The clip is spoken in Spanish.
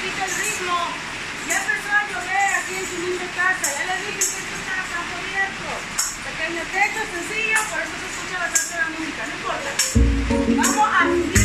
poquito el ritmo. Ya empezó a llover aquí en su linda casa. Ya les dije que esto está a campo abierto. Pequeño techo, sencillo, por eso se escucha bastante la música. No importa. Vamos a subir.